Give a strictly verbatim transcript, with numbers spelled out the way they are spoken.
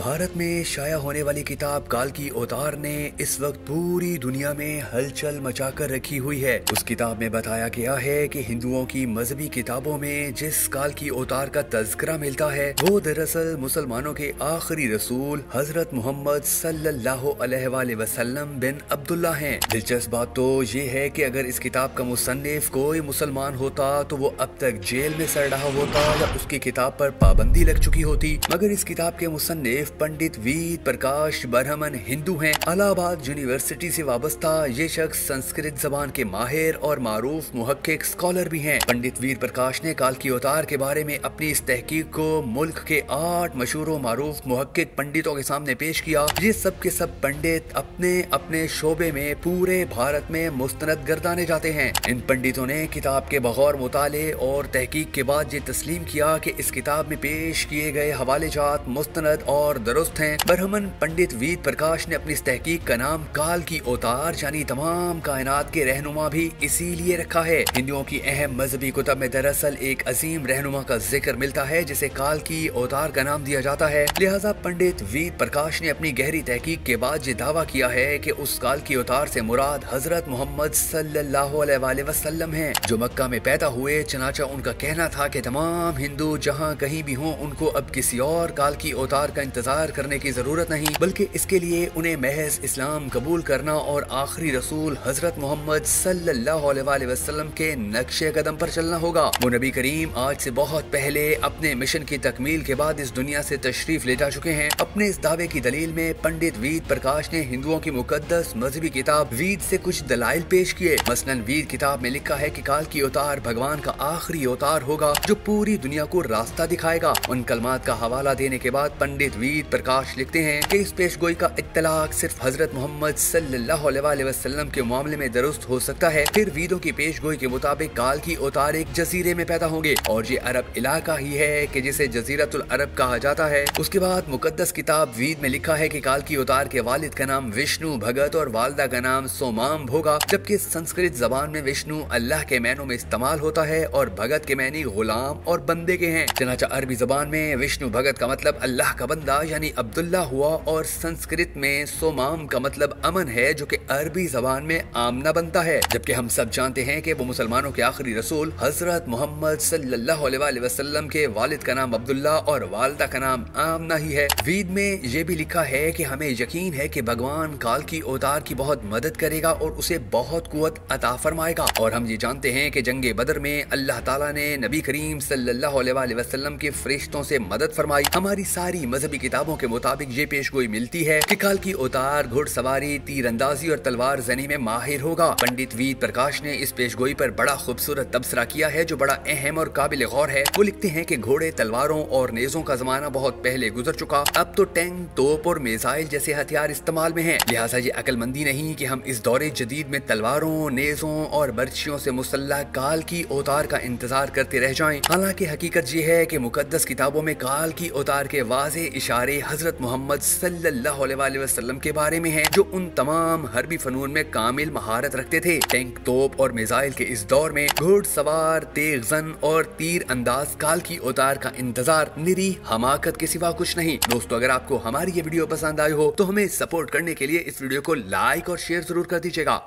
भारत में शाया होने वाली किताब काल की अवतार ने इस वक्त पूरी दुनिया में हलचल मचाकर रखी हुई है। उस किताब में बताया गया है कि हिंदुओं की मजहबी किताबों में जिस काल की अवतार का तज़किरा मिलता है वो दरअसल मुसलमानों के आखिरी रसूल हजरत मोहम्मद सल्लल्लाहु अलैहि वसल्लम बिन अब्दुल्ला हैं। दिलचस्प बात तो ये है कि अगर इस किताब का मुसन्निफ कोई मुसलमान होता तो वो अब तक जेल में सड़ रहा होता या उसकी किताब पर पाबंदी लग चुकी होती, मगर इस किताब के मुसन्निफ पंडित वेद प्रकाश बरहमन हिंदू हैं। इलाहाबाद यूनिवर्सिटी से वाबस्ता ये शख्स संस्कृत जबान के माहिर और मारूफ मुहक्किक स्कॉलर भी हैं। पंडित वेद प्रकाश ने काल की अवतार के बारे में अपनी इस तहकीक को मुल्क के आठ मशहूर मारूफ मुहक्किक पंडितों के सामने पेश किया। ये सब के सब पंडित अपने अपने शोबे में पूरे भारत में मुस्तनद गर्दाने जाते हैं। इन पंडितों ने किताब के बगौर मुताले और तहकीक के बाद ये तस्लीम किया कि इस किताब में पेश किए गए हवाले जात मुस्तनद और दुरुस्त हैं। बरहमन पंडित वेद प्रकाश ने अपनी इस तहकीक का नाम काल की अवतार यानी तमाम कायनात के रहनुमा भी इसीलिए रखा है। हिंदुओं की अहम मजहबी कुतब में दरअसल एक अजीम रहनुमा का जिक्र मिलता है जिसे काल की अवतार का नाम दिया जाता है। लिहाजा पंडित वेद प्रकाश ने अपनी गहरी तहकीक के बाद ये दावा किया है कि उस काल की अवतार से मुराद हजरत मोहम्मद सल्लल्लाहु अलैहि वसल्लम हैं, जो मक्का में पैदा हुए। चनाचा उनका कहना था कि तमाम हिंदू जहाँ कहीं भी हों उनको अब किसी और काल की अवतार का इंतजार करने की जरूरत नहीं, बल्कि इसके लिए उन्हें महज इस्लाम कबूल करना और आखिरी रसूल हजरत मोहम्मद सल्लल्लाहु अलैहि वसल्लम के नक्शे कदम पर चलना होगा। वो नबी करीम आज से बहुत पहले अपने मिशन की तकमील के बाद इस दुनिया से तशरीफ ले जा चुके हैं। अपने इस दावे की दलील में पंडित वेद प्रकाश ने हिंदुओं की मुकद्दस मजहबी किताब वेद से कुछ दलाइल पेश किए। मसलन वेद किताब में लिखा है कि काल की अवतार भगवान का आखिरी अवतार होगा जो पूरी दुनिया को रास्ता दिखाएगा। उन कलमात का हवाला देने के बाद पंडित वेद प्रकाश लिखते हैं कि इस पेशगोई का इत्तलाक सिर्फ हजरत मोहम्मद सल्लल्लाहु अलैहि वसल्लम के मामले में दुरुस्त हो सकता है। फिर वेदों की पेशगोई के मुताबिक काल की अवतार एक जजीरे में पैदा होंगे और ये अरब इलाका ही है कि जिसे जजीरतुल अरब कहा जाता है। उसके बाद मुकद्दस किताब वेद में लिखा है कि काल की अवतार के वालिद का नाम विष्णु भगत और वालदा का नाम सोमाम होगा, जबकि संस्कृत जबान में विष्णु अल्लाह के मैनों में इस्तेमाल होता है और भगत के मैनी गुलाम और बंदे के हैं। चनाचा अरबी जबान में विष्णु भगत का मतलब अल्लाह का बंदा यानी अब्दुल्ला हुआ और संस्कृत में सोमाम का मतलब अमन है जो कि अरबी जबान में आमना बनता है। जबकि हम सब जानते हैं कि वो मुसलमानों के आखिरी रसूल हजरत मोहम्मद सल्लल्लाहु अलैहि वसल्लम के वालिद का नाम अब्दुल्ला और वालदा का नाम आमना ही है। वेद में ये भी लिखा है कि हमें यकीन है कि भगवान काल की अवतार की बहुत मदद करेगा और उसे बहुत कुव्वत अता फरमाएगा। और हम ये जानते हैं कि जंगे बदर में अल्लाह ताला ने नबी करीम सल्लल्लाहु अलैहि वसल्लम के फरिश्तों से मदद फरमाई। हमारी सारी मजहबी किताबों के मुताबिक ये पेशगोई मिलती है कि काल की अवतार घुड़सवारी, तीरंदाजी और तलवार जनी में माहिर होगा। पंडित वेद प्रकाश ने इस पेशगोई पर बड़ा खूबसूरत तबसरा किया है जो बड़ा अहम और काबिल गौर है। वो लिखते हैं कि घोड़े, तलवारों और नेजों का जमाना बहुत पहले गुजर चुका। अब तो टैंक, तोप और मिसाइल जैसे हथियार इस्तेमाल में हैं। लिहाजा ये अक्लमंदी नहीं कि हम इस दौरे जदीद में तलवारों, नेजों और बर्चियों से मुसल्लह काल की अवतार का इंतजार करते रह जाएं। हालांकि हकीकत ये है कि मुकद्दस किताबों में काल की अवतार के वाज़े इशारे हजरत मोहम्मद सल्लल्लाहु अलैहि वसल्लम के बारे में हैं जो उन तमाम हरबी फनून में कामिल महारत रखते थे। टैंक, तोप और मिसाइल के इस दौर में घुड़सवार, तेगजन और तीर अंदाज काल की अवतार का इंतजार निरी हमाकत के सिवा कुछ नहीं। दोस्तों, अगर आपको हमारी ये वीडियो पसंद आई हो तो हमें सपोर्ट करने के लिए इस वीडियो को लाइक और शेयर जरूर कर दीजिएगा।